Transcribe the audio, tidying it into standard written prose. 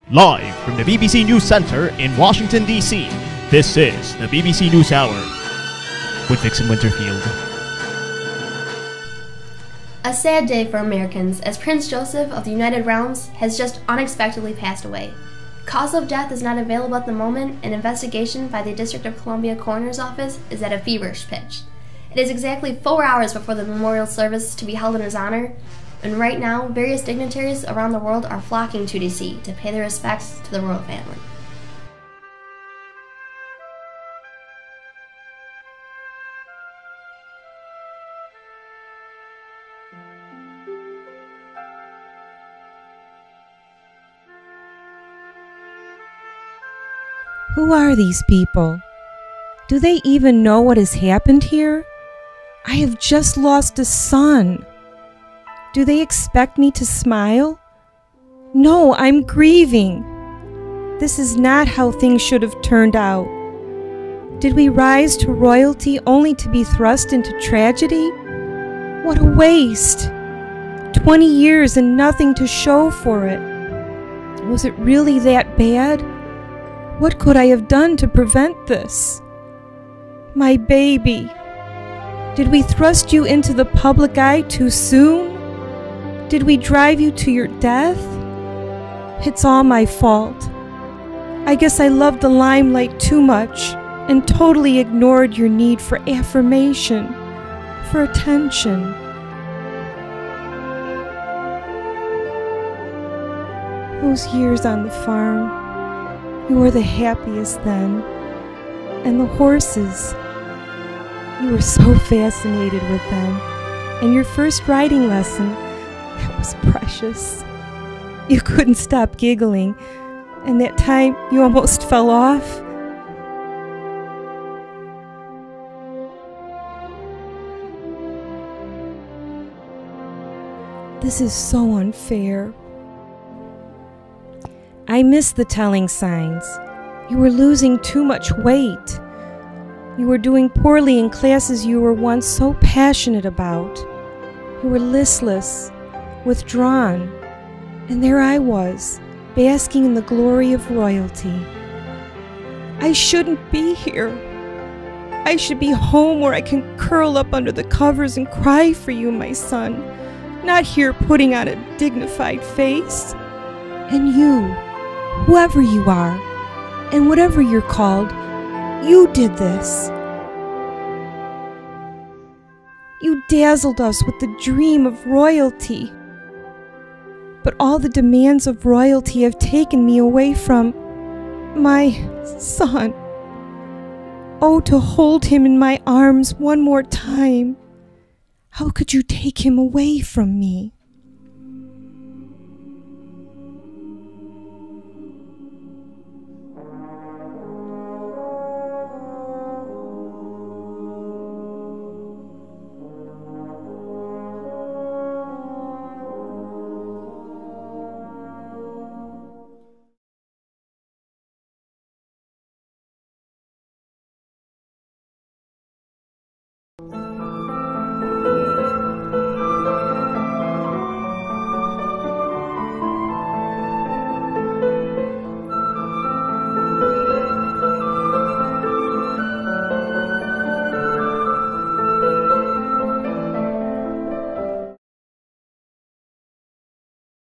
Live from the BBC News Center in Washington, D.C., this is the BBC News Hour with Vixen Winterfield. A sad day for Americans as Prince Joseph of the United Realms has just unexpectedly passed away. Cause of death is not available at the moment, and investigation by the District of Columbia Coroner's Office is at a feverish pitch. It is exactly 4 hours before the memorial service to be held in his honor, and right now, various dignitaries around the world are flocking to D.C. to pay their respects to the royal family. Who are these people? Do they even know what has happened here? I have just lost a son. Do they expect me to smile? No, I'm grieving. This is not how things should have turned out. Did we rise to royalty only to be thrust into tragedy? What a waste! 20 years and nothing to show for it. Was it really that bad? What could I have done to prevent this? My baby. Did we thrust you into the public eye too soon? Did we drive you to your death? It's all my fault. I guess I loved the limelight too much and totally ignored your need for affirmation, for attention. Those years on the farm, you were the happiest then. And the horses, you were so fascinated with them. And your first riding lesson, that was precious. You couldn't stop giggling. And that time you almost fell off. This is so unfair. I miss the telling signs. You were losing too much weight. You were doing poorly in classes you were once so passionate about. You were listless, withdrawn, and there I was, basking in the glory of royalty. I shouldn't be here. I should be home where I can curl up under the covers and cry for you, my son, not here putting on a dignified face. And you, whoever you are, and whatever you're called, you did this. You dazzled us with the dream of royalty. But all the demands of royalty have taken me away from my son. Oh, to hold him in my arms one more time. How could you take him away from me?